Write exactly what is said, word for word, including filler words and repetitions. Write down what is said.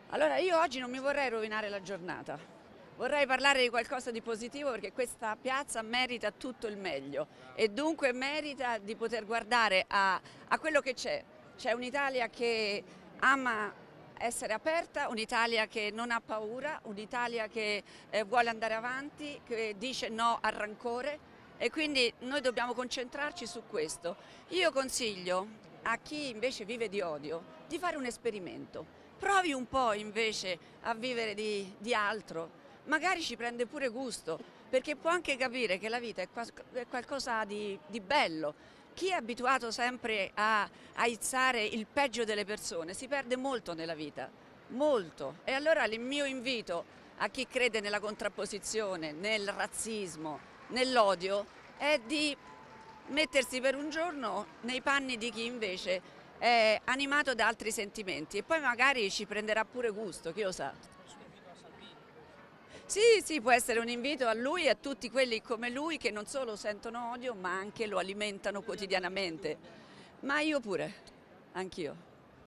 Allora, io oggi non mi vorrei rovinare la giornata, vorrei parlare di qualcosa di positivo perché questa piazza merita tutto il meglio e dunque merita di poter guardare a, a quello che c'è. C'è un'Italia che ama essere aperta, un'Italia che non ha paura, un'Italia che eh, vuole andare avanti, che dice no al rancore e quindi noi dobbiamo concentrarci su questo. Io consiglio a chi invece vive di odio di fare un esperimento. Provi un po' invece a vivere di, di altro, magari ci prende pure gusto, perché può anche capire che la vita è, quas- è qualcosa di, di bello. Chi è abituato sempre a aizzare il peggio delle persone si perde molto nella vita, molto. E allora il mio invito a chi crede nella contrapposizione, nel razzismo, nell'odio, è di mettersi per un giorno nei panni di chi invece è animato da altri sentimenti e poi magari ci prenderà pure gusto, chi lo sa. Sì, sì, può essere un invito a lui e a tutti quelli come lui che non solo sentono odio, ma anche lo alimentano quotidianamente. Ma io pure, anch'io.